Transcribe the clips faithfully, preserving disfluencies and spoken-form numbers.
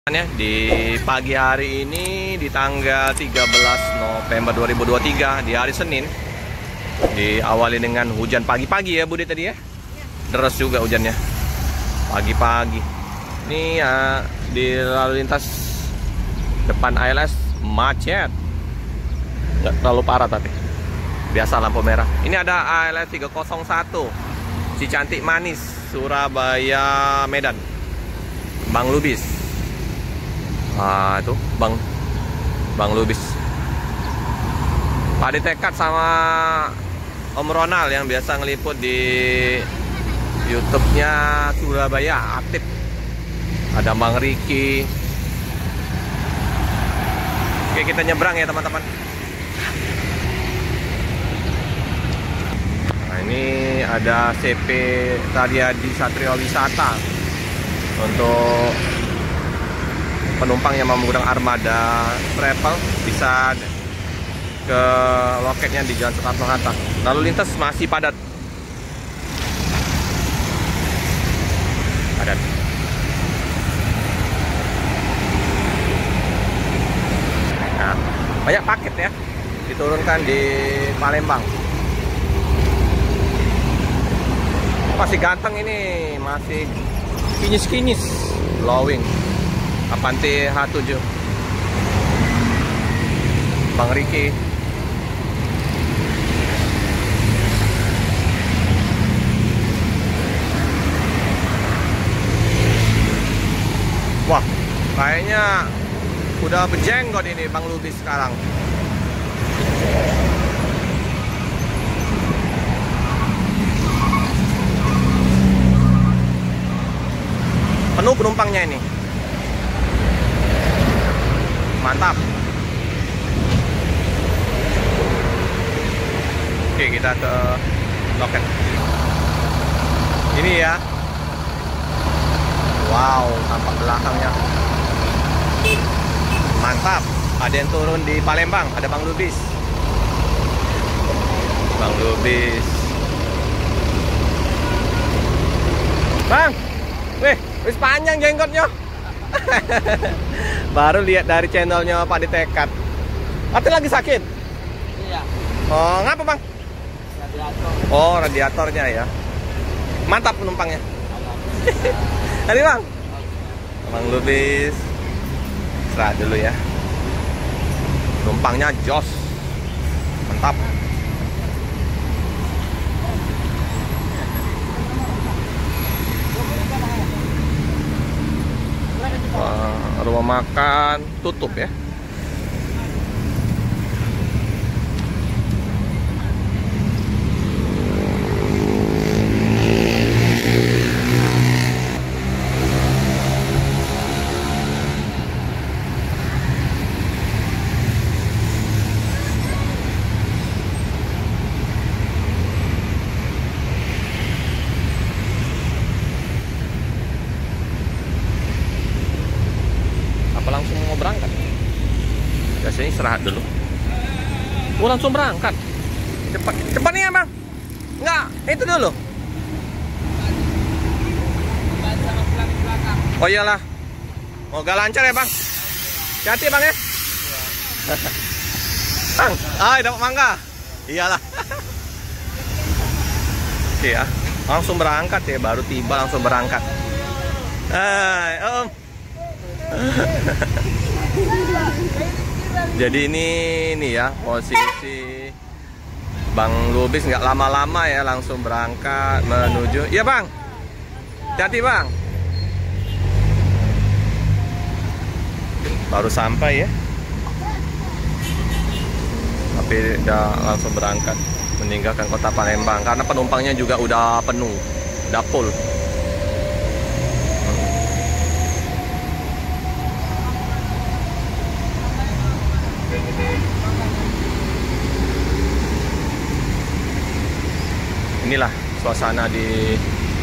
Ya, di pagi hari ini di tanggal tiga belas November dua ribu dua puluh tiga di hari Senin, diawali dengan hujan pagi-pagi ya Budi tadi ya. Deras juga hujannya pagi-pagi. Ini ya, di lalu lintas depan A L S macet, nggak terlalu parah tapi biasa lampu merah. Ini ada A L S tiga nol satu Cicantik Manis Surabaya Medan, Bang Lubis. Ah, itu Bang Bang Lubis. Pak Ditekat sama Om Ronald yang biasa ngeliput di YouTube-nya Surabaya aktif. Ada Bang Riki. Oke, kita nyebrang ya teman-teman. Nah, ini ada C P Tariadi Satrio Wisata untuk penumpang yang mau menggunakan armada travel bisa ke loketnya di Jalan Soekarno-Hatta. Lalu lintas masih padat. Padat. Nah, banyak paket ya diturunkan di Palembang. Masih ganteng ini, masih kinyis-kinyis, glowing. Avanti H tujuh Bang Riki. Wah, kayaknya udah berjenggot ini Bang Lubis sekarang. Penuh penumpangnya ini. Mantap. Oke, kita ke loket. Ini ya. Wow, tampak belakangnya. Mantap. Ada yang turun di Palembang, ada Bang Lubis. Bang Lubis. Bang. Wih, wis panjang jenggotnya. Baru lihat dari channelnya Pak Ditekat. Atau lagi sakit? Iya. Oh, ngapa Bang? Radiator. Oh, radiatornya ya. Mantap penumpangnya. Hari Bang. Bang Lubis. Istirahat dulu ya. Penumpangnya jos. Mantap. Wah, rumah makan tutup ya. Langsung mau berangkat. Biasanya istirahat dulu. Oh, langsung berangkat. Cepat, cepat nih ya Bang. Enggak, itu dulu. Oh iyalah. Oh, gak lancar ya Bang. Hati Bang ya. Bang, ah dapat mangga. Iyalah. Oke ya. Langsung berangkat ya, baru tiba langsung berangkat. Hai, Om. Jadi ini nih ya posisi Bang Lubis nggak lama-lama ya, langsung berangkat menuju. Iya Bang, hati Bang. Baru sampai ya, tapi udah langsung berangkat meninggalkan kota Palembang karena penumpangnya juga udah penuh, udah full. Inilah suasana di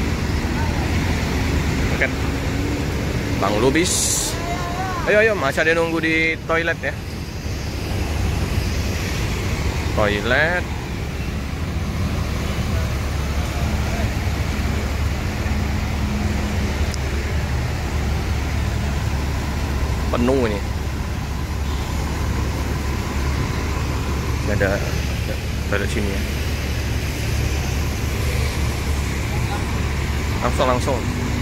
loket Bang Lubis. Ayo ayo, masih ada nunggu di toilet ya. Toilet. penuh ini. Ini ada ada sini ya. Langsung langsung.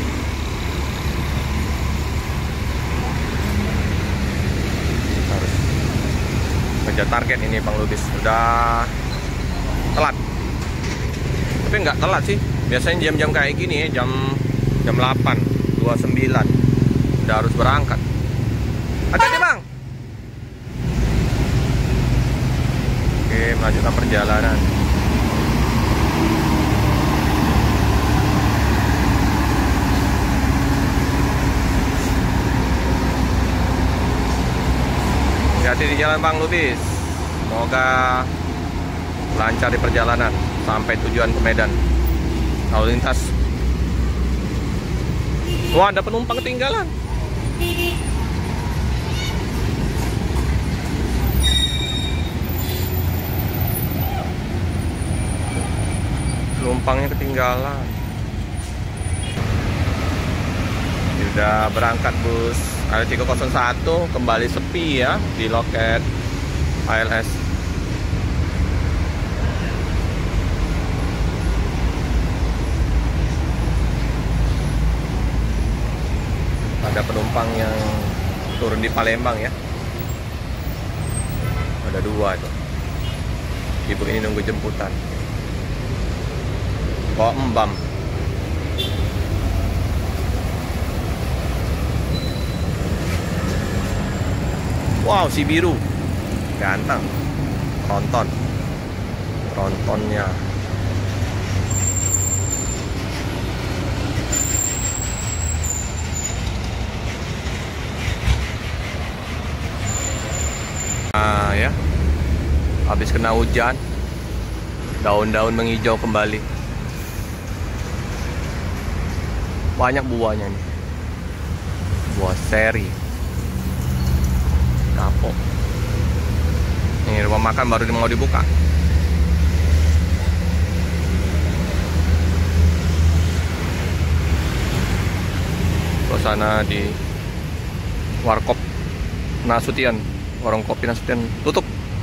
Harus kejar target ini Bang Lubis. Udah telat. Tapi nggak telat sih. Biasanya jam-jam kayak gini ya, jam jam delapan dua puluh sembilan udah harus berangkat. Hati-hati Bang. Oke, melanjutkan perjalanan. Hati-hati di jalan Bang Lubis. Semoga lancar di perjalanan sampai tujuan ke Medan. Lalu lintas. Wah, ada penumpang ketinggalan. Penumpangnya ketinggalan. Sudah berangkat bus L tiga nol satu, kembali sepi ya di loket A L S. Ada penumpang yang turun di Palembang ya. Ada dua itu. Ibu ini nunggu jemputan. Bawa embam. Wow, si biru ganteng. Tronton. Trontonnya. Nah ya, habis kena hujan, daun-daun menghijau kembali. Banyak buahnya nih, buah seri, kapok. Ini rumah makan baru mau dibuka. Suasana di Warkop Nasution. Warung kopi Nasution tutup.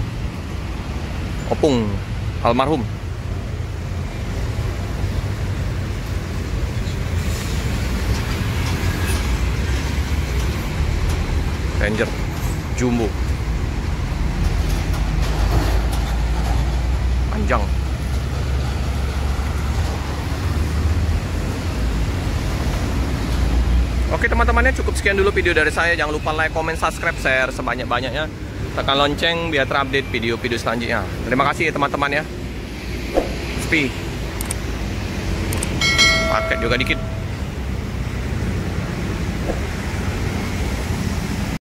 Opung almarhum. Ranger Jumbo panjang. Oke teman-temannya, cukup sekian dulu video dari saya. Jangan lupa like, comment, subscribe, share sebanyak-banyaknya. Tekan lonceng biar terupdate video-video selanjutnya. Terima kasih teman-teman ya. Spi paket juga dikit.